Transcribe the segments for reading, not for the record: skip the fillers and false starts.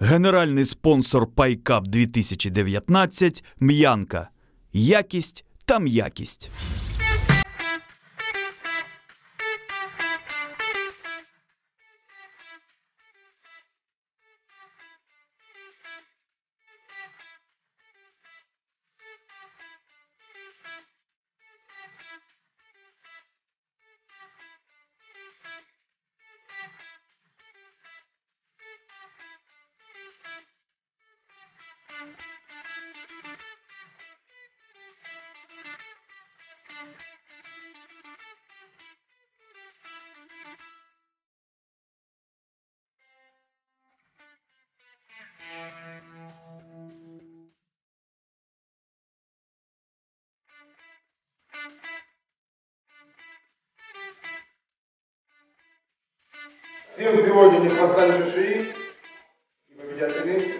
Генеральний спонсор Пайкап 2019 – М'янка. Якість там якість. Всем в тревоге не хвоста шеи и победят иные.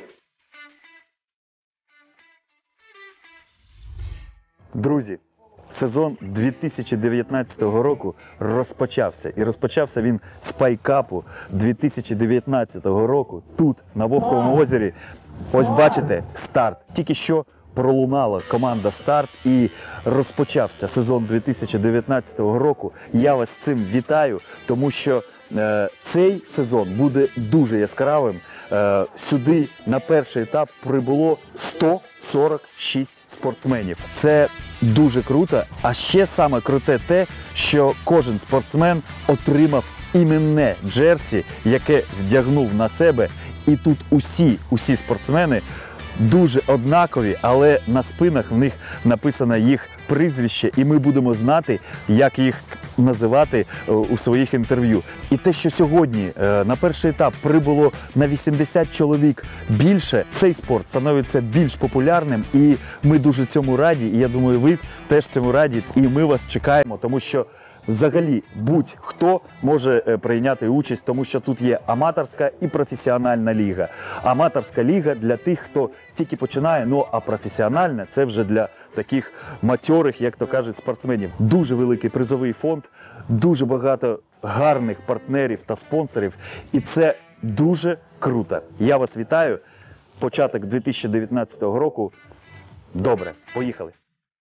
Друзі, сезон 2019 року розпочався. І розпочався він з Пайкапу 2019 року тут, на Вовковому озері. Ось бачите, старт. Тільки що пролунала команда «Старт» і розпочався сезон 2019 року. Я вас з цим вітаю, тому що цей сезон буде дуже яскравим. Сюди на перший етап прибуло 146 спортсменів. Це дуже круто, а ще саме круте те, що кожен спортсмен отримав іменне джерсі, яке вдягнув на себе. І тут усі спортсмени дуже однакові, але на спинах в них написано їх прізвище, і ми будемо знати, як їх називати у своїх інтерв'ю. І те, що сьогодні на перший етап прибуло на 80 чоловік більше, цей спорт становиться більш популярним, і ми дуже цьому раді, і я думаю, ви теж цьому раді, і ми вас чекаємо, тому що взагалі будь-хто може прийняти участь, тому що тут є аматорська і професіональна ліга. Аматорська ліга для тих, хто тільки починає, ну а професіональна – це вже для таких матьорих, як то кажуть, спортсменів. Дуже великий призовий фонд, дуже багато гарних партнерів та спонсорів, і це дуже круто. Я вас вітаю. Початок 2019 року. Добре, поїхали.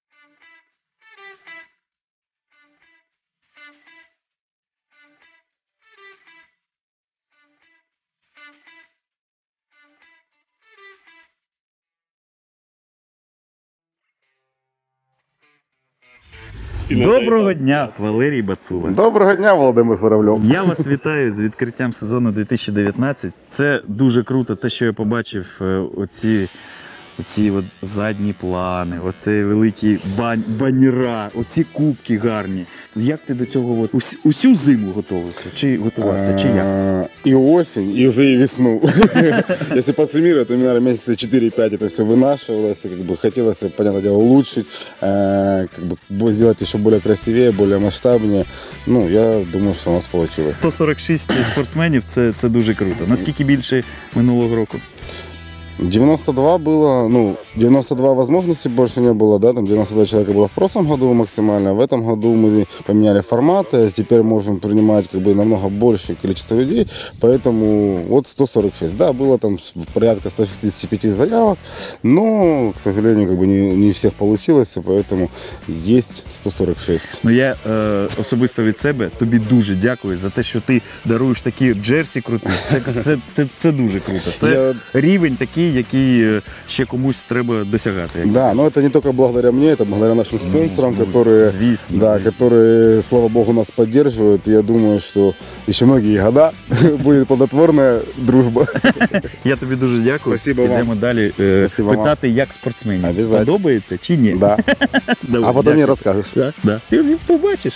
Доброго дня, Валерій Бацула. Доброго дня, Володимир Журавльов. Я вас вітаю з відкриттям сезону 2019. Це дуже круто, те, що я побачив, оці от задні плани, оці великі банера, оці кубки гарні. Як ти до цього усю зиму готувався? Чи готувався, чи як? И осень, и уже и весну. Если подсуммировать, то, наверное, месяца 4-5 это все вынашивалось, как бы хотелось, понятное дело, улучшить, как бы сделать еще более красивее, более масштабнее. Ну, я думаю, что у нас получилось. 146 спортсменів, це дуже круто. Наскільки більше минулого року? 92 было, ну, 92 возможностей больше не было, да, там 92 человека было в прошлом году максимально, в этом году мы поменяли форматы, теперь можем принимать как бы намного большее количество людей, поэтому вот 146, да, было там порядка 165 заявок, но, к сожалению, как бы не всех получилось, поэтому есть 146. Ну, я особисто від себе тобі дуже дякую за те, що ти даруєш такі джерсі круті, це дуже круто, це рівень такий, який ще комусь треба досягати. Да, но это не только благодаря мне, это благодаря нашим спонсорам, которые, которые, слава богу, нас поддерживают. И я думаю, что еще многие года будет плодотворная дружба. Я тобі дуже дякую. Спасибо вам. Підемо далі питати, як спортсменів. Подобається чи ні? Да. А потім мені розкажеш. Да. Ти побачиш.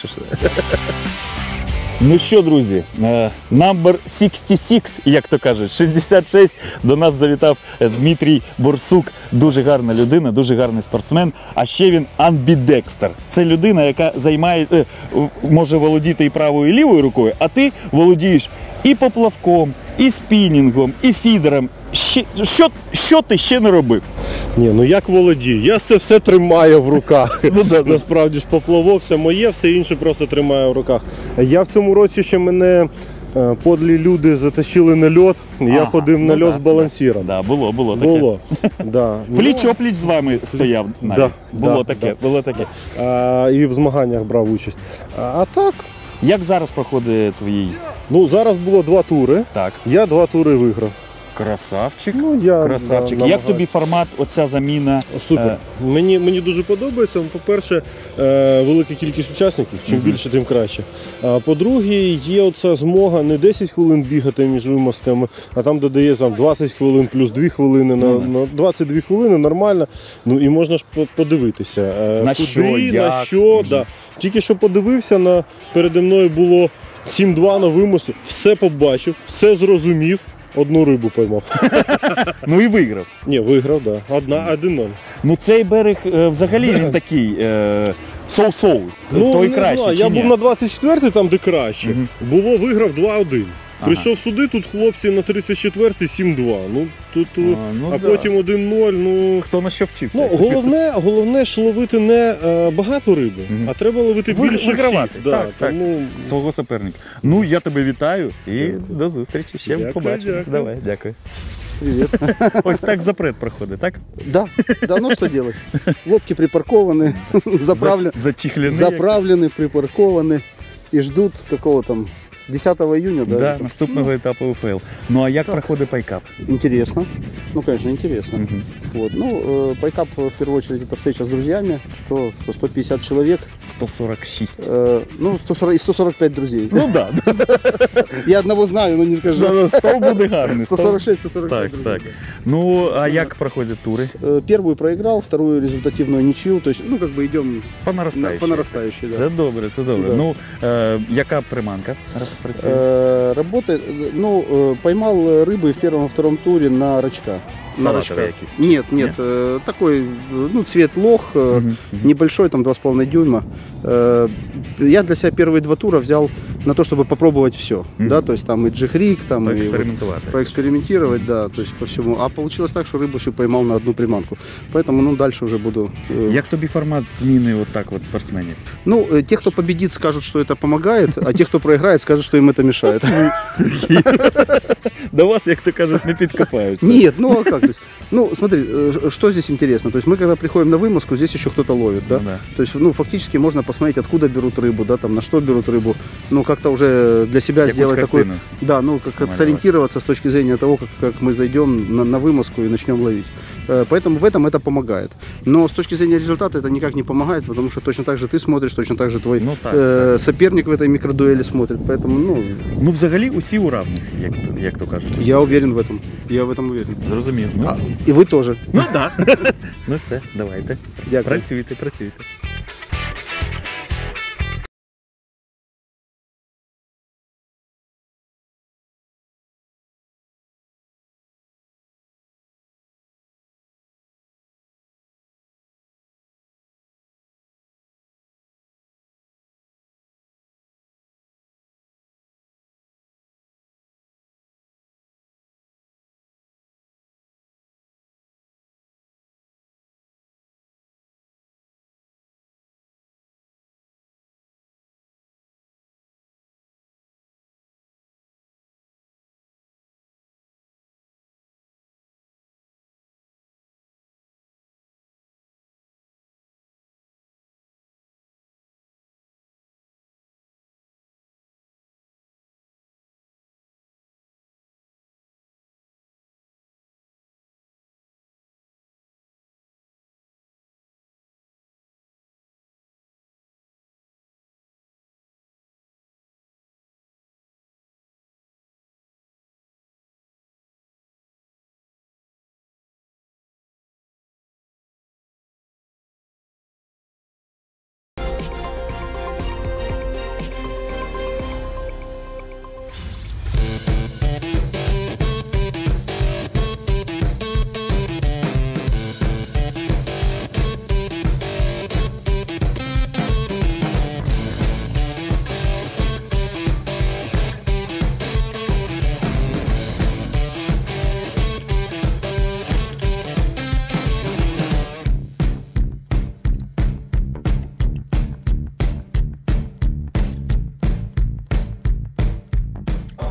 Ну що, друзі, number 66, як то кажуть, 66, до нас завітав Дмитрій Борсук. Дуже гарна людина, дуже гарний спортсмен, а ще він амбідекстер. Це людина, яка може володіти і правою, і лівою рукою, а ти володієш і поплавком, і спінінгом, і фідером. Що ти ще не робив? Ні, ну як володію? Я це все тримаю в руках. Насправді ж поплавок це моє, все інше просто тримаю в руках. Я в цьому році ще мене подлі люди затащили на льот, я Ага, ходив ну на льот да, з балансіром. Да, було таке. Було. Да. Пліч-опліч з вами стояв навіть. Да, Було да, таке, да. було таке. І в змаганнях брав участь. А так, Як зараз проходить твій? ну зараз було 2 тури, Так. я 2 тури виграв. Красавчик. Ну, я, Красавчик. да, Як намагаюсь. тобі формат, оця заміна? Супер. Мені дуже подобається. По-перше, велика кількість учасників, чим більше, тим краще. А по-друге, є оця змога не 10 хвилин бігати між вимазками, а там додає 20 хвилин плюс 2 хвилини на 22 хвилини нормально. Ну і можна ж подивитися. На куди, що, на як. що. Да. Тільки що подивився, переді мною було 7-2 на вимосі, все побачив, все зрозумів. Одну рибу поймав. Ну і виграв. Ні, виграв, так. Да. 1-0. Ну цей берег взагалі він такий соу-соу. Той не кращий знаю, чи я ні? був на 24-й, там де краще. Було, виграв 2-1. Прийшов сюди, тут хлопці на 34-й 7-2. Ну, тут, ну да. потім 1-0. Ну, Хто на що вчився? ну, головне ж ловити не багато риби, а треба ловити більше вигравати. всіх. Да, Так, так. тому... Свого суперника. Ну, я тебе вітаю і до зустрічі. Ще Дякую, побачимо. дякую. Давай, дякую. Привет. Ось так запрет проходить, так? Да, да, ну что делать? Лодки припаркованы, Зачехлений. заправлены, припаркованы и ждут какого там 10 июня, да? Да, наступного етапу УФЛ. Ну а як проходить пайкап? Интересно. Ну, конечно, интересно. Вот. Ну, пайкап, в первую очередь, это встреча с друзьями. 150 человек. 146. Ну, 140, и 145 друзей. Ну да, Я одного знаю, но не скажу. стол буде гарний. 146, 145 Так, друзей. так. Ну, а як проходять тури? Первую проиграл, вторую результативную ничью. То есть, ну, как бы идем По наростаючій. по нарастающей. Да. Це добре, це добре. Да. Ну, яка приманка працює? Работает, ну, поймал рыбы в первом и втором туре на рачка. Салатовый якийсь? Нет, такой, ну, цвет лох, небольшой, там 2,5 дюйма. Я для себя первые 2 тура взял на то, чтобы попробовать все, да, то есть там и джихрик, там и Поекспериментувати. поэкспериментировать, да, то есть по всему. А получилось так, что рыбу всю поймал на одну приманку. Поэтому, ну, дальше уже буду... Як тобі формат зміни от так от спортсменів? Ну, те, кто победит, скажут, что это помогает, а те, кто проиграет, скажут, что им это мешает. До вас, як то кажуть, не підкопаються. Нет, ну а как? То есть, ну, смотри, что здесь интересно. То есть мы когда приходим на вымазку, здесь еще кто-то ловит, да? Ну да. То есть, ну, фактически можно посмотреть, откуда берут рыбу, да, там, на что берут рыбу. Ну, как-то уже для себя Якусь сделать такой... картину. Да, ну, как Намалевать. сориентироваться с точки зрения того, как мы зайдем на вымазку и начнем ловить. Поэтому в этом это помогает. Но с точки зрения результата это никак не помогает, потому что точно так же ты смотришь, точно так же твой Ну, так, соперник в этой микродуэли смотрит. Поэтому, ну, Ну, взагалі, усі у равних, як то кажуть. я уверен в этом. Я в этом уверен. Зрозумів. Ну, И вы тоже. ну так. Ну все, давайте. Дякую. Працюйте.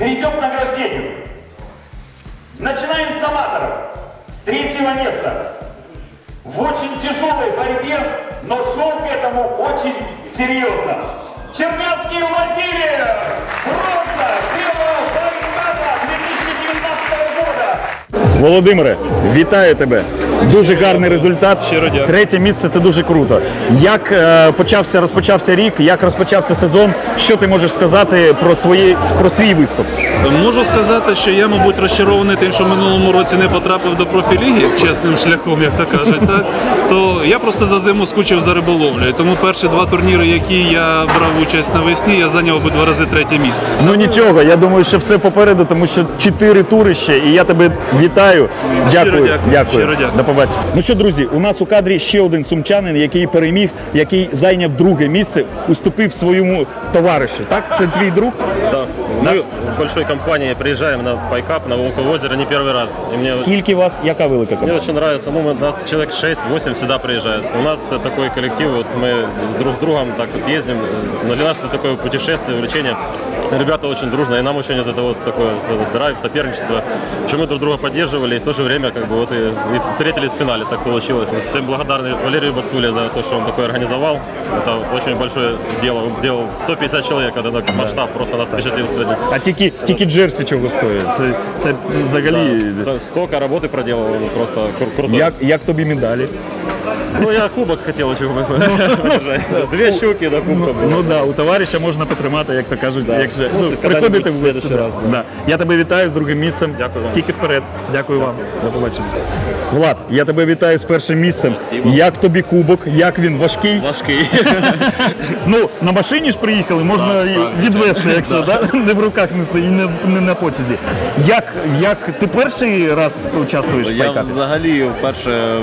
перейдем к награждению. Начинаем с аматоров. С 3-го места. В очень тяжелой борьбе, но шел к этому очень серьезно. Чернявский Владимир! Бронза первого байкапа 2019 года! Володимире, вітаю тебе. Дуже гарний результат. Третє місце – це дуже круто. Як розпочався рік, як розпочався сезон? Що ти можеш сказати про свій виступ? Можу сказати, що я, мабуть, розчарований тим, що в минулому році не потрапив до профіліги чесним шляхом, як то кажуть. Так? То я просто за зиму скучив за риболовлею. Тому перші 2 турніри, які я брав участь навесні, я зайняв обидва рази 3-є місце. Ну нічого, я думаю, що все попереду, тому що 4 тури ще, і я тебе вітаю. Дякую. Щиро дякую. До побачення. Ну що, друзі, у нас у кадрі ще один сумчанин, який переміг, який зайняв 2-ге місце, уступив своєму товаришу. Так? Це твій друг? Да. Мы в большой компании приезжаем на пайкап на Волково озеро не первый раз. И мне, Скільки вас, яка велика мне компанія? очень нравится, нас человек 6-8 всегда приезжает. У нас такой коллектив, вот мы друг с другом так вот ездим. Но для нас это такое путешествие, увлечение. Ребята очень дружно, и нам очень это вот такое драйв, соперничество. Что мы друг друга поддерживали, и в то же время как бы вот и встретились в финале, так получилось. Всем благодарны Валерию Бацуле за то, что он такое организовал. Это очень большое дело. Он сделал 150 человек, это масштаб просто нас впечатлил сегодня. А тільки джерсі чого стоїть? Це взагалі... Да, столько работы проделал, он просто крутой. Як тобі медалі? Ну, я кубок хотел еще держать. 2 щуки до кубка. Ну да, у товариша можна потримати, як то кажуть, якщо Ну, приходити в коли-небудь в гості. следующий раз, Да. Я тебе вітаю з 2-м місцем. Дякую вам. Тільки вперед. Дякую вам. До побачення. Влад, я тебе вітаю з 1-м місцем. Як тобі кубок? Як він? Важкий? Важкий. Ну, на машині ж приїхали, можна і відвезти, якщо не в руках не не на потязі. Як ти перший раз участвуєш в Я пайкапі? взагалі вперше,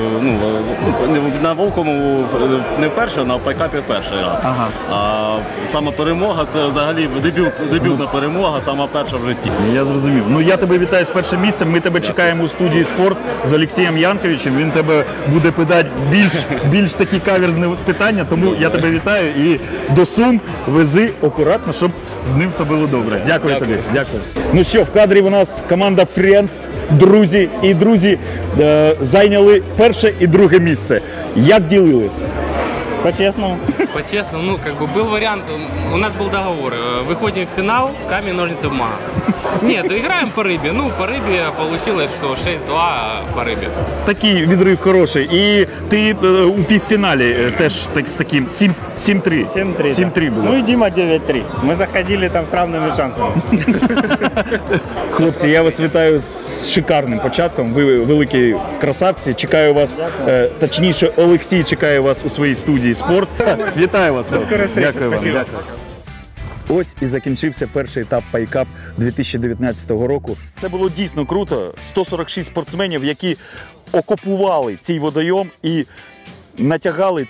на Волковому не вперше, а в пайкапі перший раз. Ага. А саме перемога це взагалі дебютна перемога, сама перша в житті. Я зрозумів. Ну я тебе вітаю з 1-м місцем. Ми тебе чекаємо у студії «Спорт» з Олексієм Янковичем. Він тебе буде питати більш такі каверзні питання, тому я тебе вітаю і до Сум вези акуратно, щоб з ним все було добре. Дякую тобі. Дякую. Ну що, в кадрі у нас команда Friends, друзі. І друзі зайняли 1-е і 2-е місце. Як ділили? По-честному? По-честному, ну, как бы был вариант, у нас был договор, выходим в финал, камень, ножницы, бумага. Нет, играем по рыбе, ну, по рыбе получилось, что 6-2 по рыбе. Такий відрив хороший. І ти у півфіналі теж з таким 7-3. 7-3 було. Ну и Дима 9-3. Мы заходили там с равными шансами. Хлопці, я вас вітаю з шикарним початком. Ви великі красавці. Чекаю вас, точніше, Олексій чекає вас у своїй студії «Спорт». Вітаю вас. Дякую вам. Дякую. Ось і закінчився перший етап пайкап 2019 року. Це було дійсно круто. 146 спортсменів, які окупували цей водойом і натягали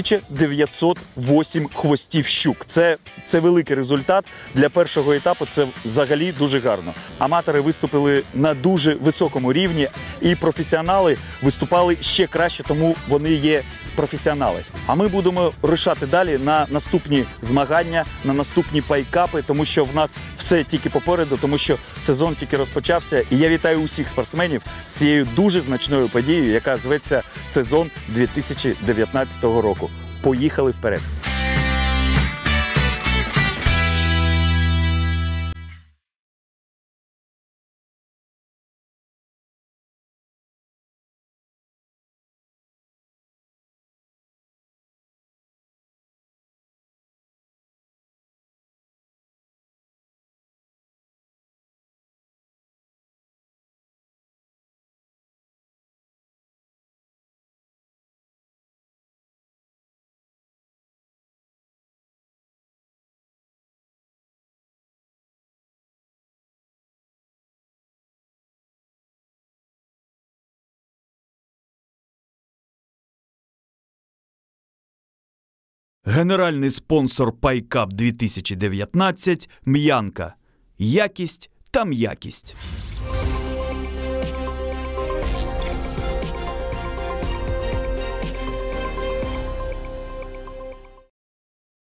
1908 хвостів щук. Це великий результат. Для першого етапу це взагалі дуже гарно. Аматори виступили на дуже високому рівні, і професіонали виступали ще краще, тому вони є професіонали. А ми будемо рушати далі на наступні змагання, на наступні пайкапи, тому що в нас все тільки попереду, тому що сезон тільки розпочався. І я вітаю усіх спортсменів з цією дуже значною подією, яка зветься сезон 2019 року. Поїхали вперед! Генеральний спонсор пайкап 2019 – М'янка. Якість там якість.